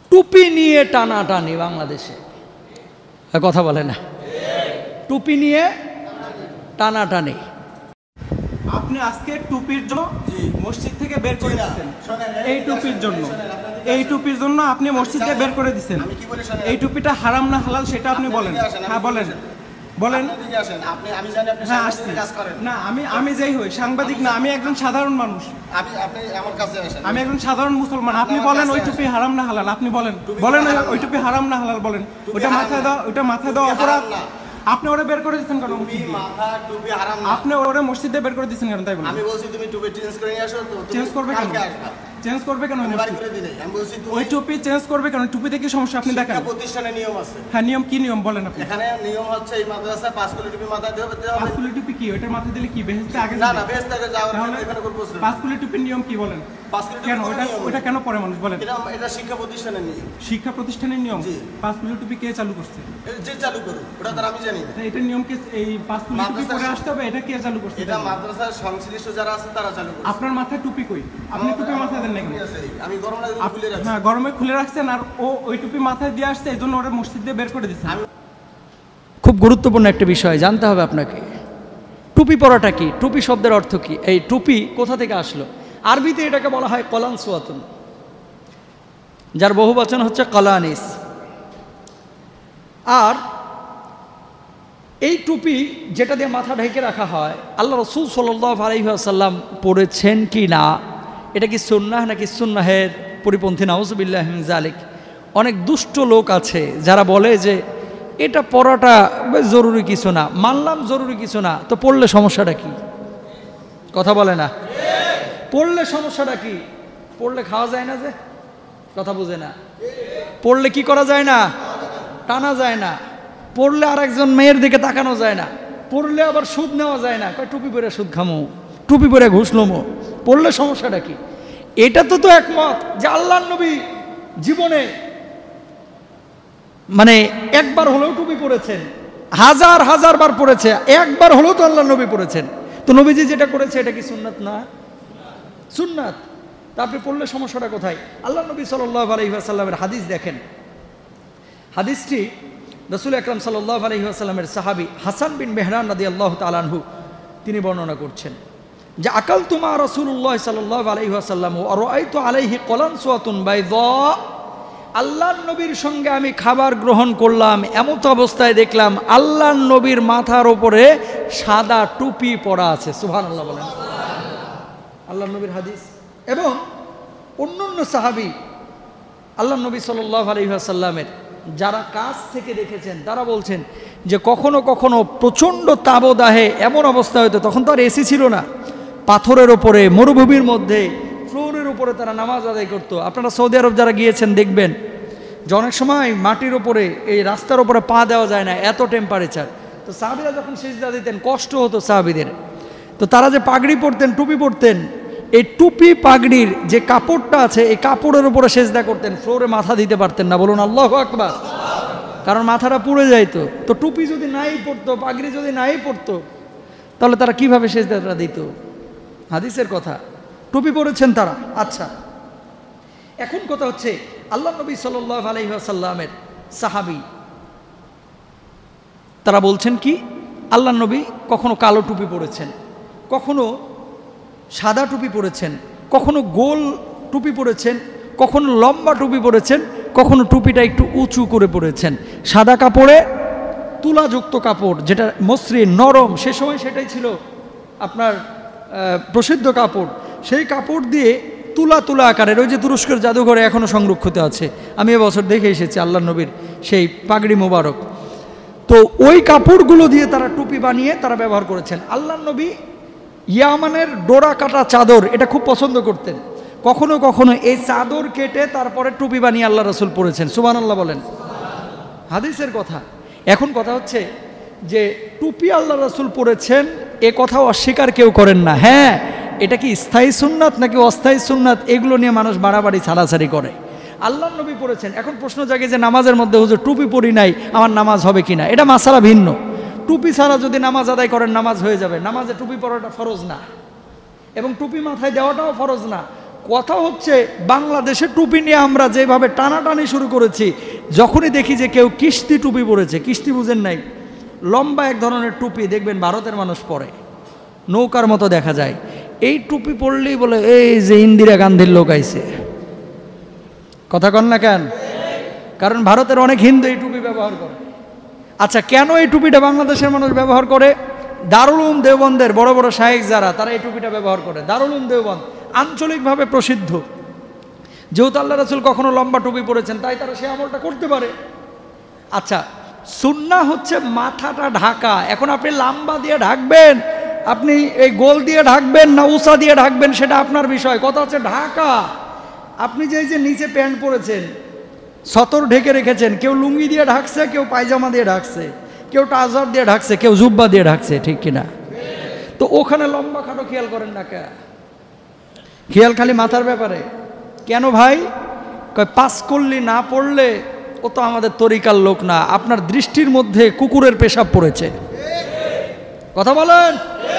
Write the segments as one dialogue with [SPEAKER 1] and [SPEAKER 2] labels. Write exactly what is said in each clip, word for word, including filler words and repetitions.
[SPEAKER 1] টুপি নিয়ে টানাটানি বাংলাদেশে, কথা বলে না, টুপি নিয়ে টানাটানি।
[SPEAKER 2] আপনি আজকে টুপির জন্য মসজিদ থেকে বের করে দিচ্ছেন, এই টুপির জন্য এই টুপির জন্য আপনি মসজিদ থেকে বের করে দিচ্ছেন। এই টুপিটা হারাম না হালাল সেটা আপনি বলেন। হ্যাঁ বলেন বলেন। হ্যাঁ আসছি না, আমি আমি যেই হই সাংবাদিক না, আমি একজন সাধারণ মানুষ, আমি একজন সাধারণ মুসলমান। আপনি বলেন ওই টুপি হারাম না হালাল, আপনি বলেন বলেন ওই টুপি হারাম না হালাল বলেন। ওইটা মাথায় দাও, ওইটা মাথায় দাও অপরাধ। আপনি ওরে বের করে দিচ্ছেন কেন? আপনি ওরে মসজিদে বের করে দিচ্ছেন কেন? তাই বলেন।
[SPEAKER 3] আমি বলছি তুমি টুপি চেঞ্জ করে নিয়ে আসো। তো
[SPEAKER 2] চেঞ্জ করবে কেন? চেঞ্জ করবে কেন? ওই টুপি চেঞ্জ করবে কেন? টুপিতে কি সমস্যা আপনি দেখেন?
[SPEAKER 3] প্রতিষ্ঠানের নিয়ম আছে।
[SPEAKER 2] হ্যাঁ নিয়ম কি নিয়ম বলেন আপনি।
[SPEAKER 3] এখানে নিয়ম হচ্ছে এই মাদ্রাসায় পাঁচ কুলি টুপি মাথায় দিতে হবে।
[SPEAKER 2] পাঁচ কুলি টুপি কি? ওইটার মাথায় দিলে কি বেহেশতে আগে?
[SPEAKER 3] না না, বেহেশতে আগে যাওয়ার জন্য এখানে কোন প্রশ্ন।
[SPEAKER 2] পাঁচ কুলি টুপির নিয়ম কি বলেন?
[SPEAKER 3] পাঁচ কুলি
[SPEAKER 2] কেন ওটা ওটা কেন পরে মানুষ বলেন?
[SPEAKER 3] এটা এটা শিক্ষা প্রতিষ্ঠানের নিয়ম।
[SPEAKER 2] শিক্ষা প্রতিষ্ঠানের নিয়ম। পাঁচ কুলি টুপি কে চালু করছে?
[SPEAKER 3] যে চালু করুক ওটা তো আমি জানি না।
[SPEAKER 2] এটা নিয়ম কি? এই পাঁচ কুলি টুপি পরে আসতে হবে, এটা কে চালু করছে?
[SPEAKER 3] এটা মাদ্রাসার সংশ্লিষ্ট যারা আছে তারা চালু করছে।
[SPEAKER 2] আপনার মাথায় টুপি কই? আপনি টুপি মাথায় দেন না কেন?
[SPEAKER 3] আমি গরম লাগে খুলে রাখছি।
[SPEAKER 2] হ্যাঁ গরমে খুলে রাখছেন, আর ও ওই টুপি মাথায় দিয়ে আসছে, এই জন্য ওরা মসজিদ দিয়ে বের করে দিচ্ছে।
[SPEAKER 1] খুব গুরুত্বপূর্ণ একটা বিষয় জানতে হবে আপনাকে। টুপি পরাটা কি? টুপি শব্দের অর্থ কি? এই টুপি কোথা থেকে আসলো? আরবিতে এটাকে বলা হয় কলান সুয়াতুন, যার বহু বচন হচ্ছে কলানিস। আর এই টুপি যেটা দিয়ে মাথা ঢেকে রাখা হয়, আল্লাহ রাসূল সাল্লাল্লাহু আলাইহি ওয়াসাল্লাম পড়েছেন কি না, এটা কি সুন্নাহ নাকি সুন্নাহের পরিপন্থী? নাউযুবিল্লাহি মিন যালিক। অনেক দুষ্ট লোক আছে যারা বলে যে এটা পড়াটা জরুরি কিছু না, মানলাম জরুরি কিছু না, তো পড়লে সমস্যাটা কি? কথা বলে না, পড়লে সমস্যাটা কি? পড়লে খাওয়া যায় না, যে কথা বুঝে না। পড়লে কি করা যায় না? টানা যায় না। পড়লে আর একজন মেয়ের দিকে তাকানো যায় না। পড়লে আবার সুদ নেওয়া যায় না। কয় টুপি পরে সুদ খামো, টুপি পরে ঘুষ লমো। পড়লে সমস্যাটা কি? এটা তো তো একমত যে আল্লাহর নবী জীবনে মানে একবার হলেও টুপি পরেছেন, হাজার হাজার বার পড়েছে, একবার হলেও তো আল্লাহর নবী পড়েছেন। তো নবীজি যেটা করেছে এটা কি সুন্নাত না? সুন্নাত। তা আপনি পড়লে সমস্যাটা কোথায়? আল্লাহ নবী সাল্লাল্লাহু আলাইহি ওয়াসাল্লামের হাদিস দেখেন। হাদিসটি রাসূল আকরাম সাল্লাল্লাহু আলাইহি ওয়াসাল্লামের সাহাবী হাসান বিন মেহরান রাদিয়াল্লাহু তাআলা আনহু তিনি বর্ণনা করছেন যে আকালতু মা রাসূলুল্লাহ সাল্লাল্লাহু আলাইহি ওয়াসাল্লাম ওয়া রাআইতু আলাইহি কলানসুয়াতুন বাইদা। আল্লাহর নবীর সঙ্গে আমি খাবার গ্রহণ করলাম, এমত অবস্থায় দেখলাম আল্লাহর নবীর মাথার উপরে সাদা টুপি পরা আছে। সুবহানাল্লাহ বলেন। আল্লাহর নবীর হাদিস। এবং অন্যান্য সাহাবী আল্লাহর নবী সাল্লাল্লাহু আলাইহি ওয়াসাল্লামের যারা কাছ থেকে দেখেছেন তারা বলছেন যে কখনো কখনো প্রচণ্ড তাবদাহে এমন অবস্থা হতো, তখন তো আর এসি ছিল না, পাথরের ওপরে মরুভূমির মধ্যে ফ্লোরের উপরে তারা নামাজ আদায় করতো। আপনারা সৌদি আরব যারা গিয়েছেন দেখবেন যে অনেক সময় মাটির ওপরে, এই রাস্তার ওপরে পা দেওয়া যায় না, এত টেম্পারেচার। তো সাহাবীরা যখন সিজদা দিতেন কষ্ট হতো সাহাবীদের। তো তারা যে পাগড়ি পরতেন, টুপি পরতেন, এই টুপি পাগড়ির যে কাপড়টা আছে এই কাপড়ের উপরে সিজদা করতেন, ফ্লোরে মাথা দিতে পারতেন না। বলুন আল্লাহু আকবার। কারণ মাথাটা পুড়ে যাইতো। তো টুপি যদি নাই পরতো, পাগড়ি যদি নাই পরতো, তাহলে তারা কিভাবে সিজদাটা দিত? হাদিসের কথা। টুপি পরেছেন তারা। আচ্ছা, এখন কথা হচ্ছে আল্লাহ নবী সাল্লাল্লাহু আলাইহি ওয়াসাল্লামের সাহাবী তারা বলছেন কি, আল্লাহ নবী কখনো কালো টুপি পরেছেন, কখনো সাদা টুপি পরেছেন, কখনো গোল টুপি পরেছেন, কখনো লম্বা টুপি পরেছেন, কখনো টুপিটা একটু উঁচু করে পরেছেন। সাদা কাপড়ে তুলাযুক্ত কাপড়, যেটা মসৃণ নরম, সে সময় সেটাই ছিল আপনার প্রসিদ্ধ কাপড়। সেই কাপড় দিয়ে তুলা তুলা আকারের, ওই যে তুরস্কের জাদুঘরে এখনও সংরক্ষিত আছে, আমি এবছর দেখে এসেছি আল্লাহ নবীর সেই পাগড়ি মোবারক। তো ওই কাপড়গুলো দিয়ে তারা টুপি বানিয়ে তারা ব্যবহার করেছেন। আল্লাহ নবী ইয়ামানের ডোরা কাটা চাদর এটা খুব পছন্দ করতেন। কখনো কখনো এই চাদর কেটে তারপরে টুপি বানিয়ে আল্লাহ রাসূল পরেছেন। সুবহানাল্লাহ বলেন। হাদিসের কথা। এখন কথা হচ্ছে যে টুপি আল্লাহ রাসূল পরেছেন এ কথাও অস্বীকার কেউ করেন না। হ্যাঁ, এটা কি স্থায়ী সুন্নাত নাকি অস্থায়ী সুন্নাত, এগুলো নিয়ে মানুষ বাড়াবাড়ি ছাড়াছাড়ি করে। আল্লাহ নবী পড়েছেন। এখন প্রশ্ন জাগে যে নামাজের মধ্যে হুজুর টুপি পরি নাই, আমার নামাজ হবে কিনা? এটা মাসালা ভিন্ন। টুপি ছাড়া যদি নামাজ আদায় করেন নামাজ হয়ে যাবে। নামাজে টুপি পরাটা ফরজ না, এবং টুপি মাথায় দেওয়াটাও ফরজ না। কথা হচ্ছে বাংলাদেশে টুপি নিয়ে আমরা যেভাবে টানাটানি শুরু করেছি, যখনই দেখি যে কেউ কিস্তি টুপি পরেছে, কিস্তি বুঝেন নাই, লম্বা এক ধরনের টুপি দেখবেন ভারতের মানুষ পরে, নৌকার মতো দেখা যায়, এই টুপি পরলেই বলে এই যে ইন্দিরা গান্ধীর লোক আইছে। কথা কন না কেন? কারণ ভারতের অনেক হিন্দু এই টুপি ব্যবহার করে। আচ্ছা, কেন এই টুপিটা বাংলাদেশের মানুষ ব্যবহার করে? দারুল উলুম দেওবন্দের বড় বড় শায়েখ যারা, তারা এই টুপিটা ব্যবহার করে। দারুল উলুম দেওবন্দ আঞ্চলিকভাবে প্রসিদ্ধ, যেহেতু আল্লাহ রাসূল কখনো লম্বা টুপি পরেছেন, তাই তারা সে আমলটা করতে পারে। আচ্ছা, সুন্নাহ হচ্ছে মাথাটা ঢাকা। এখন আপনি লাম্বা দিয়ে ঢাকবেন, আপনি এই গোল দিয়ে ঢাকবেন না উষা দিয়ে ঢাকবেন, সেটা আপনার বিষয়। কথা হচ্ছে ঢাকা। আপনি যে যে নিচে প্যান্ট পরেছেন, সতর ঢেকে রেখেছেন, কেউ লুঙ্গি দিয়ে ঢাকছে, কেউ পায়জামা দিয়ে ঢাকছে, কেউ ট্রাউজার দিয়ে ঢাকছে, কেউ জুব্বা দিয়ে ঢাকছে, ঠিক কিনা? তো ওখানে লম্বা খাটো খেয়াল করেন না কে? খেয়াল খালি মাথার ব্যাপারে। কেন ভাই? কয় পাস করলি না পড়লে ও তো আমাদের তরিকার লোক না। আপনার দৃষ্টির মধ্যে কুকুরের পেশাব পড়েছে। কথা বলেন।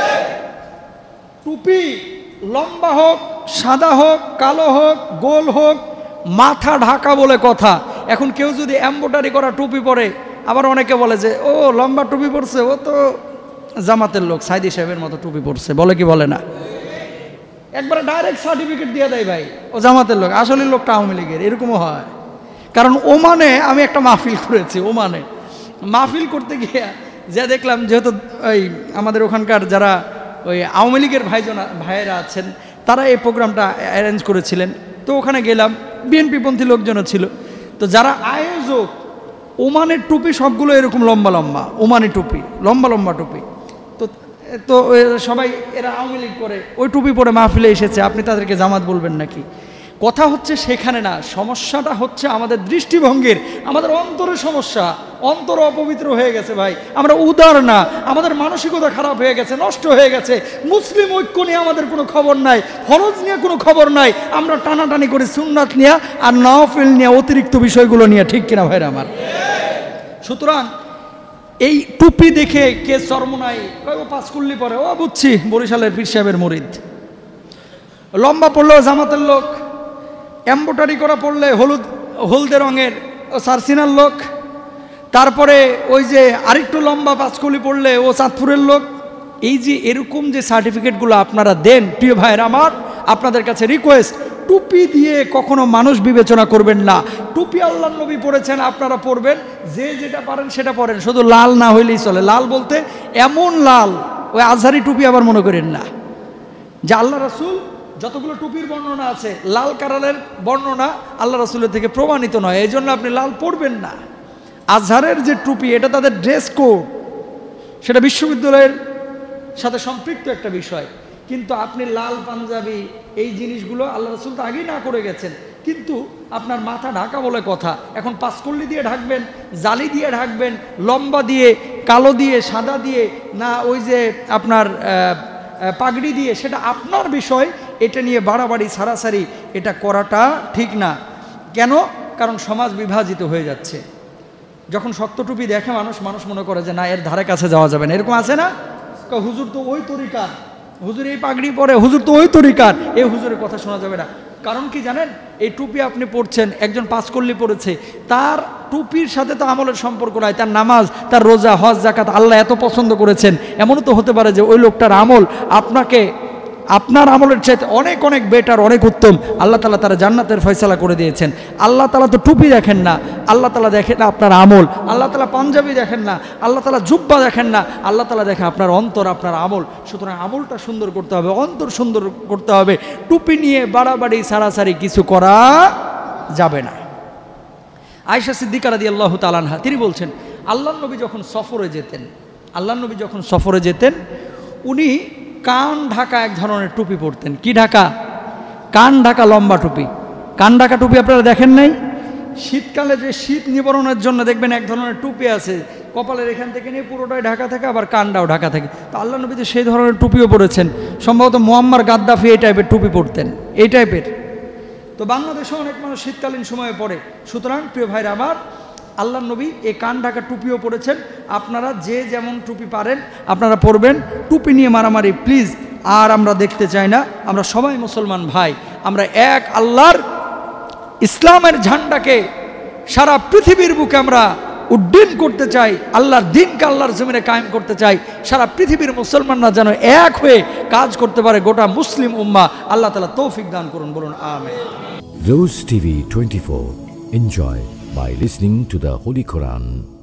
[SPEAKER 1] টুপি লম্বা হোক, সাদা হোক, কালো হোক, গোল হোক, মাথা ঢাকা বলে কথা। এখন কেউ যদি এমব্রয়ডারি করা টুপি পরে, আবার অনেকে বলে যে ও লম্বা টুপি পরছে, ও তো জামাতের লোক, সাইদি সাহেবের মতো টুপি পরছে, বলে কি বলে না? একবারে ডাইরেক্ট সার্টিফিকেট দিয়ে দেয় ভাই ও জামাতের লোক, আসলে লোকটা আওয়ামী লীগের, এরকমও হয়। কারণ ওমানে আমি একটা মাহফিল করেছি, ওমানে মাহফিল করতে গিয়ে যা দেখলাম, যেহেতু ওই আমাদের ওখানকার যারা ওই আওয়ামী লীগের ভাইজনা ভাইয়েরা আছেন, তারা এই প্রোগ্রামটা অ্যারেঞ্জ করেছিলেন। তো ওখানে গেলাম, বিএনপিপন্থী লোকজনও ছিল। তো যারা আয়োজক, ওমানের টুপি সবগুলো এরকম লম্বা লম্বা, ওমানি টুপি, লম্বা লম্বা টুপি। তো তো সবাই এরা আওয়ামী লীগ করে, ওই টুপি পরে মাহফিলে এসেছে, আপনি তাদেরকে জামাত বলবেন নাকি? কথা হচ্ছে সেখানে না, সমস্যাটা হচ্ছে আমাদের দৃষ্টিভঙ্গির, আমাদের অন্তরের সমস্যা। অন্তর অপবিত্র হয়ে গেছে ভাই, আমরা উদার না, আমাদের মানসিকতা খারাপ হয়ে গেছে, নষ্ট হয়ে গেছে। মুসলিম ঐক্য নিয়ে আমাদের কোনো খবর নাই, ফরজ নিয়ে কোনো খবর নাই, আমরা টানাটানি করি সুন্নাত নিয়ে আর নওয়াফিল নিয়ে, অতিরিক্ত বিষয়গুলো নিয়ে, ঠিক কিনা ভাইরা আমার? সুতরাং এই টুপি দেখে কে চরমনাই ও পাঁচকুল্লি পরে, ও বুঝছি বরিশালের পীর সাহেবের মুরিদ। লম্বা পড়লেও জামাতের লোক, এমব্রয়ডারি করা পড়লে হলুদ হলদে রঙের ও সারসিনার লোক, তারপরে ওই যে আরেকটু লম্বা পাঁচকুলি পড়লে ও চাঁদপুরের লোক। এই যে এরকম যে সার্টিফিকেটগুলো আপনারা দেন, প্রিয় ভাইয়ের আমার, আপনাদের কাছে রিকোয়েস্ট, টুপি দিয়ে কখনো মানুষ বিবেচনা করবেন না। টুপি আল্লাহর নবী পড়েছেন, আপনারা পড়বেন, যে যেটা পারেন সেটা পড়েন, শুধু লাল না হইলেই চলে। লাল বলতে এমন লাল, ওই আজহারি টুপি আবার মনে করেন না। যে আল্লাহ রাসূল যতগুলো টুপির বর্ণনা আছে, লাল কালারের বর্ণনা আল্লাহ রাসূলের থেকে প্রমাণিত নয়, এই জন্য আপনি লাল পরবেন না। আজহারের যে টুপি, এটা তাদের ড্রেস কোড, সেটা বিশ্ববিদ্যালয়ের সাথে সম্পৃক্ত একটা বিষয়। কিন্তু আপনি লাল পাঞ্জাবি, এই জিনিসগুলো আল্লাহ রাসূল তো আগেই না করে গেছেন, কিন্তু আপনার মাথা ঢাকা বলে কথা। এখন পাঁচকল্লি দিয়ে ঢাকবেন, জালি দিয়ে ঢাকবেন, লম্বা দিয়ে, কালো দিয়ে, সাদা দিয়ে, না ওই যে আপনার পাগড়ি দিয়ে, সেটা আপনার বিষয়। এটা নিয়ে বাড়াবাড়ি সারাসারি এটা করাটা ঠিক না। কেন? কারণ সমাজ বিভাজিত হয়ে যাচ্ছে। যখন শক্ত টুপি দেখে মানুষ, মানুষ মনে করে যে না, এর ধারে কাছে যাওয়া যাবে না। এরকম আছে না? হুজুর তো ওই তরিকার, হুজুর এই পাগড়ি পরে, হুজুর তো ওই তরিকার, এই হুজুরের কথা শোনা যাবে না। কারণ কি জানেন? এই টুপি আপনি পড়ছেন, একজন পাঁচকল্লি পড়েছে, তার টুপির সাথে তো আমলের সম্পর্ক নাই, তার নামাজ, তার রোজা, হজ, যাকাত আল্লাহ এত পছন্দ করেছেন। এমনও তো হতে পারে যে ওই লোকটার আমল আপনাকে, আপনার আমলের চাইতে অনেক অনেক বেটার, অনেক উত্তম। আল্লাহ তাআলা তারা জান্নাতের ফয়সালা করে দিয়েছেন। আল্লাহ তাআলা তো টুপি দেখেন না, আল্লাহ তাআলা দেখেন না আপনার আমল। আল্লাহ তাআলা পাঞ্জাবি দেখেন না, আল্লাহ তাআলা জুব্বা দেখেন না, আল্লাহ তাআলা দেখেন আপনার অন্তর, আপনার আমল। সুতরাং আমলটা সুন্দর করতে হবে, অন্তর সুন্দর করতে হবে। টুপি নিয়ে বাড়াবাড়ি সারাসারি কিছু করা যাবে না। আয়েশা সিদ্দিকা রাদিয়াল্লাহু তাআলা আনহা তিনি বলছেন, আল্লাহর নবী যখন সফরে যেতেন, আল্লাহর নবী যখন সফরে যেতেন উনি কান ঢাকা এক ধরনের টুপি পরতেন। কি ঢাকা? কান ঢাকা লম্বা টুপি। কান ঢাকা টুপি আপনারা দেখেন নাই? শীতকালে যে শীত নিবারণের জন্য দেখবেন এক ধরনের টুপি আছে, কপালের এখান থেকে নিয়ে পুরোটাই ঢাকা থাকে, আবার কানটাও ঢাকা থাকে। তো আল্লাহ নবী তো সেই ধরনের টুপিও পরেছেন। সম্ভবত মুয়াম্মার গাদ্দাফি এই টাইপের টুপি পরতেন, এই টাইপের। তো বাংলাদেশে অনেক মানুষ শীতকালীন সময়ে পড়ে। সুতরাং প্রিয় ভাইরা আমার, আল্লাহ নবী এই কান ঢাকা টুপিও পরেছেন। আপনারা যে যেমন টুপি পারেন আপনারা পরবেন। টুপি নিয়ে মারামারি প্লিজ আর আমরা দেখতে চাই না। আমরা সবাই মুসলমান ভাই, আমরা এক আল্লাহর ইসলামের ঝান্ডাকে সারা পৃথিবীর বুকে আমরা উড্ডীন করতে চাই, আল্লাহর দিনকে আল্লাহর জমিনে কায়েম করতে চাই। সারা পৃথিবীর মুসলমানরা যেন এক হয়ে কাজ করতে পারে, গোটা মুসলিম উম্মাহ। আল্লাহ তাআলা তৌফিক দান করুন, বলুন আমিন।
[SPEAKER 4] Rose T V twenty-four. Enjoy by listening to the Holy Quran.